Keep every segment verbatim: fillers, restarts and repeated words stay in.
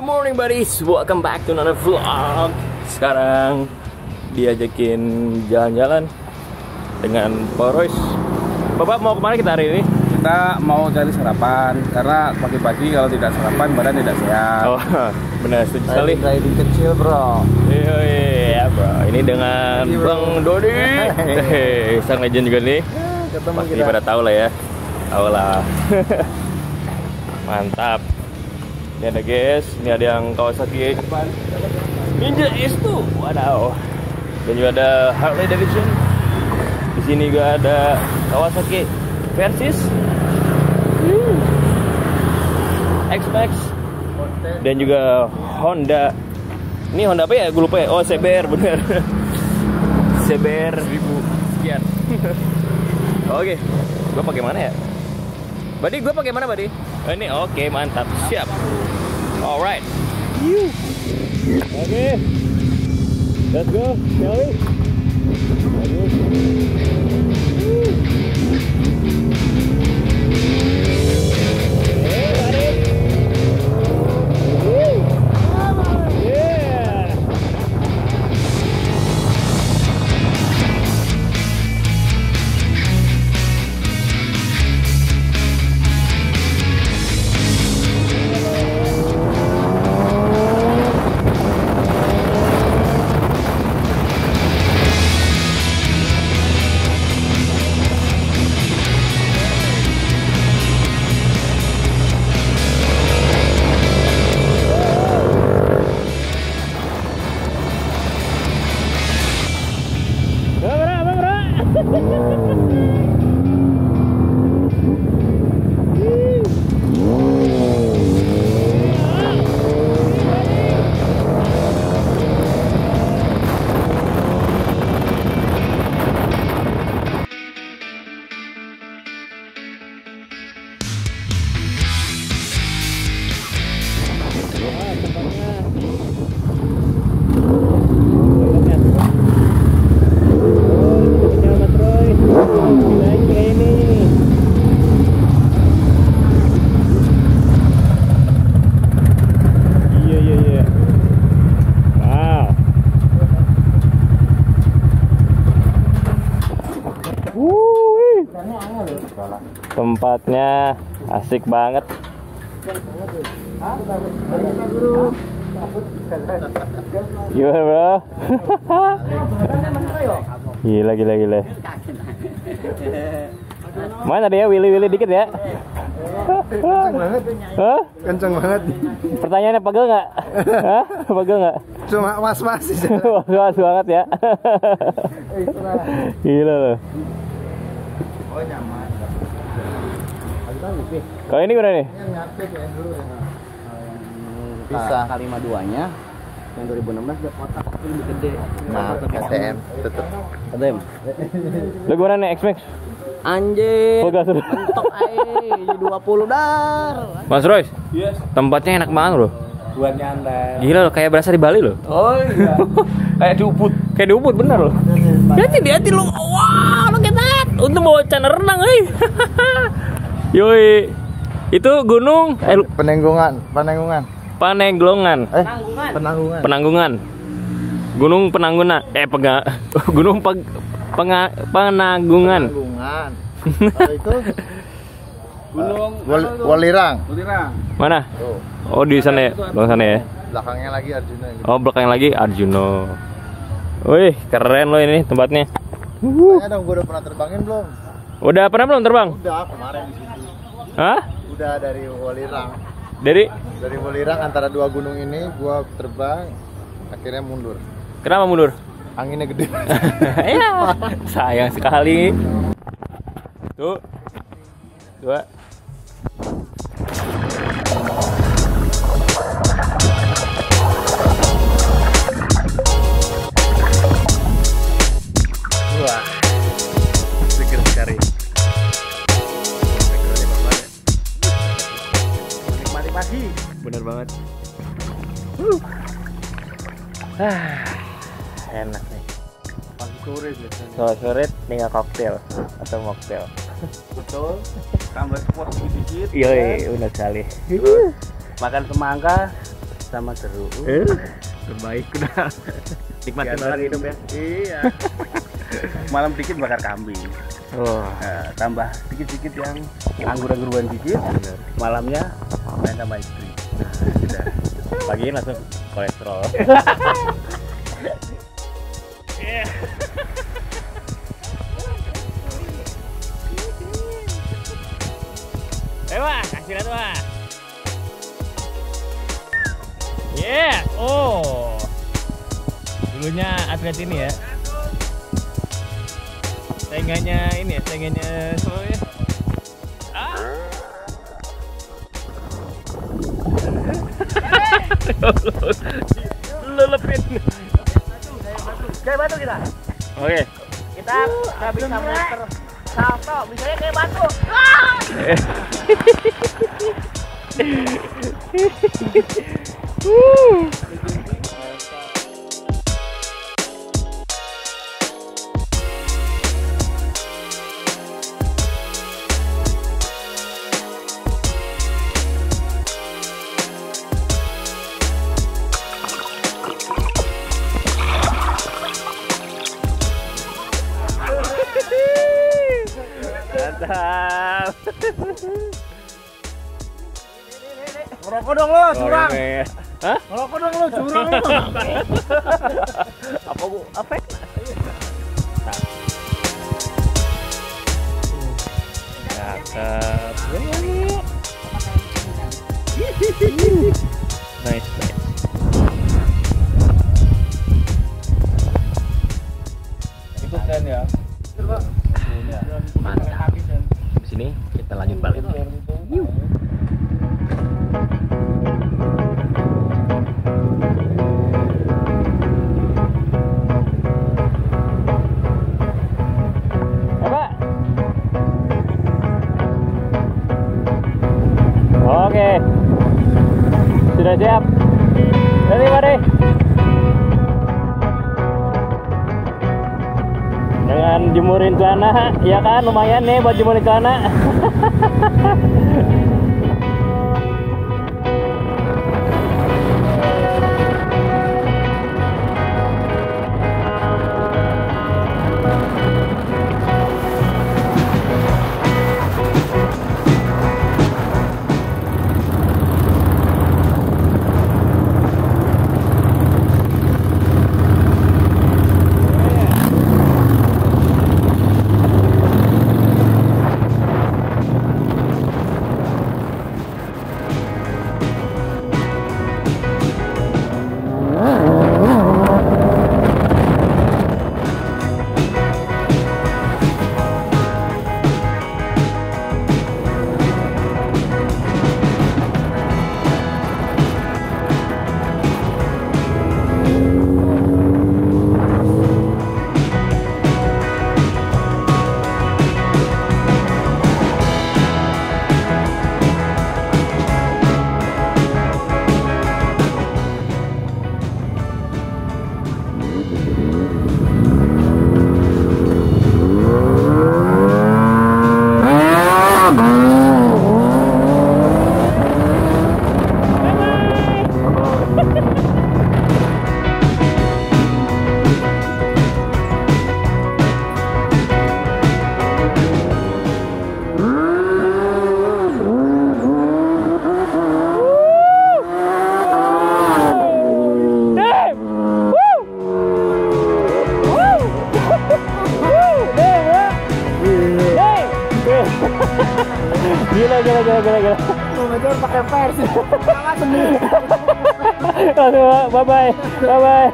Good morning buddies, welcome back to another vlog. Sekarang diajakin jalan-jalan dengan Pak Royce. Bapak mau kemana kita hari ini? Kita mau cari sarapan karena pagi-pagi kalau tidak sarapan badan tidak sehat. Oh benar, setuju sekali. Riding kecil bro. Iya iya bro, ini dengan Hey, Bang Dodi. Hehehe, sang legend juga nih. Ketemu Pasti kita. pada tahu lah ya. Tahu lah. Mantap. Ini ada guys, ini ada yang Kawasaki Ninja S tuh, wadaw. Dan juga ada Harley Davidson. Di sini juga ada Kawasaki Versys, hmm. X-Max, dan juga Honda. Ini Honda apa ya? Gue lupa ya. Oh C B R bener. C B R seribu sekian. Oke, gue pakai mana ya? Badi, gue pakai mana Badi? Oh, ini oke okay, mantap, siap. Alright. Oke, okay. Let's go, shall we? Tempatnya asik banget. Gimana bro? Gila gila gila. Mana dia Willy-Willy dikit ya? Kenceng banget. Hah? Kenceng banget. Pertanyaannya pegel nggak? Hah? Pegel nggak? Cuma was-was sih. Was-was banget ya. Gila loh. Oh nyaman. Kalau ini gimana nih? Bisa K lima puluh dua-nya yang dua ribu enam belas udah kotak tapi lebih gede. Nah, K T M tetep. K T M. Lu gimana nih X-Max? Anjir. Full gas udah. Mentok ae dua puluh dar. Mas Royce? Yes. Tempatnya enak banget loh. Buat nyantai. Gila loh, kayak berasa di Bali loh. Oh iya. Kayak di Ubud. Kayak di Ubud bener loh. Hati hati lo. Wah, lo ketat. Untung bawa celana renang, euy. Yoi. Itu gunung eh, Penanggungan, Penanggungan. Panegglongan. Eh, Penanggungan. Penanggungan. Gunung Penanggungan. Eh, pega, Gunung Peg, penga, Penanggungan. Penanggungan. Kalau itu Gunung Wal Walirang. Walirang. Mana? Tuh. Oh, di sana ya. Di sana ya. Belakangnya lagi Arjuna gitu. Oh, belakang lagi Arjuno. Wih, keren loh ini tempatnya. Tanya dong, gue udah pernah terbangin belum? Udah pernah belum terbang? Udah, kemarin di situ. Hah? Udah dari Walirang. Dari? Dari Walirang antara dua gunung ini gua terbang, akhirnya mundur. Kenapa mundur? Anginnya gede. Ya, sayang sekali. Tuh. Dua. Wah. Seger sekali. Segernya banget. Menikmati pagi. Bener banget. Uh. Ah, enak nih. Pagi sore biasanya. Sore sore tinggal koktail atau mocktail. Betul. Tambah sport sedikit. Iya, benar sekali. Terus makan semangka sama seru. Eh, terbaik udah. Nikmatin orang hidup ya. Iya. Malam dikit bakar kambing. Oh, Nah, tambah dikit-dikit yang anggur-angguran dikit. bener. Malamnya main sama istri. Udah. Pagiin langsung kolesterol. Eh, wah, kasih lihat, wah. Yeah, oh. Dulunya atlet ini ya. Saingannya ini ya, saingannya semuanya. Ah. Lelepin. Kayak batu kita. Oke. Kita nggak bisa muter salto, misalnya kayak batu. Mantap. Ngerokok dong lo, curang. Hah? Ngerokok dong lo, curang lo. Apa bu? Apa? Cakep. Nice, nice. Itu kan ya. Mantap. Di sini kita lanjut balik. Oke, sudah siap. Ready, mari. Jangan jemurin celana, ya kan? Lumayan nih buat jemurin celana. Gila, gila, gila, gila, gila. Mau pakai pers. Aduh, bye bye, bye bye.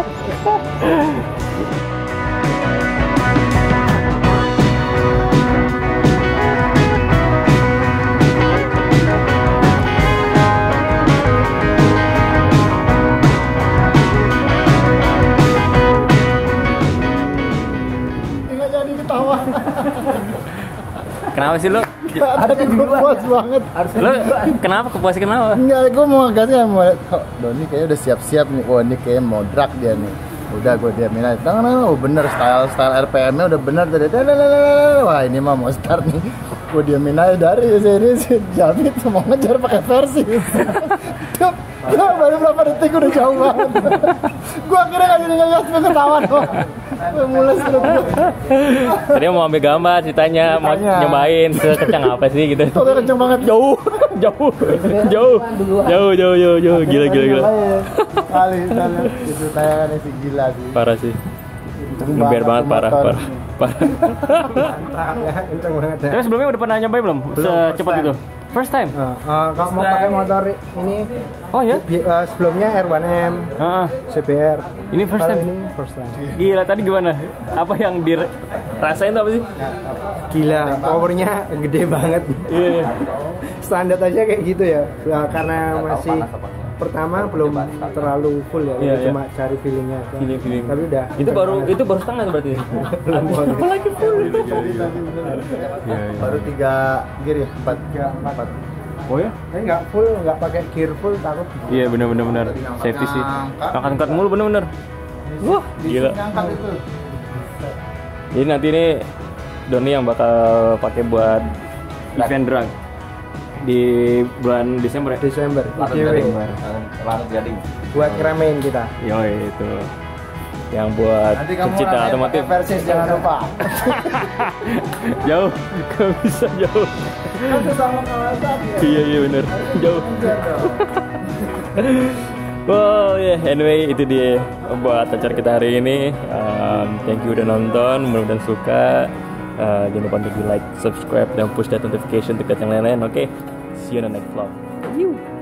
Nggak jadi ketawa. Kenapa sih lu? Ada gue puas banget. Lu kenapa kepuasan kenapa? Enggak, gue mau gasnya mau oh, Doni kayaknya udah siap-siap nih. Wah, ini kayaknya mau drag dia nih. Udah gue diamin aja. Tangan, oh bener style style R P M-nya udah bener tadi. Wah, ini mah mau start nih. Gue diamin aja dari sini si Jamit mau ngejar pakai versi. Baru berapa detik udah jauh banget. Gua kira nggak jadi ngegas ketawa kok. Mules terus. Tadi mau ambil gambar, ceritanya mau Ceritanya. nyobain sekencang apa sih gitu. Tuh kenceng banget. Jauh, jauh, jauh, jauh, jauh, jauh, jauh, gila, gila, gila. Kali, kali. Itu tayangannya sih gila sih. Parah sih. Kenceng Ngebiar banget, parah, motor. parah, parah. ya, kenceng banget ya. Tapi sebelumnya udah pernah nyobain belum? Secepat first itu? First time? Nah, eh, kalau mau pakai motor ini Oh ya? bi- eh, sebelumnya R satu M, Heeh. C B R. Ini first Kalau time? ini first time. Gila, tadi gimana? Apa yang dirasain tuh apa sih? Gila, powernya gede banget. Iya, iya. Standar aja kayak gitu ya. Ya, karena masih pertama belum terlalu full ya, Iya, cuma cari feelingnya aja. Feeling, feeling. Tapi udah Itu baru itu baru setengah tuh berarti. belum full. Apalagi full. Iya, baru tiga gear ya, empat, empat. Oh ya? Ini nggak full, nggak pakai gear full takut. Iya, benar benar benar. Safety sih. Angkat-angkat mulu bener-bener. Wah, gila. Ngangkat itu. Jadi nanti ini Doni yang bakal pakai buat event drag di bulan Desember ya? Desember, Gading. giveaway. Larat Gading. Buat ngeramein kita. Yoi, itu yang buat Nanti kamu pecinta rasain otomotif. pakai Versys, jangan lupa. Jauh, gak bisa jauh. Kan sesama kawasan ya. Iya iya bener, jauh. Well ya, yeah. Anyway itu dia buat acara kita hari ini. Um, thank you udah nonton, mudah-mudahan suka. Uh, jangan lupa untuk di like, subscribe, dan push that notification dekat yang lain-lain. Oke, okay? See you on the next vlog. You.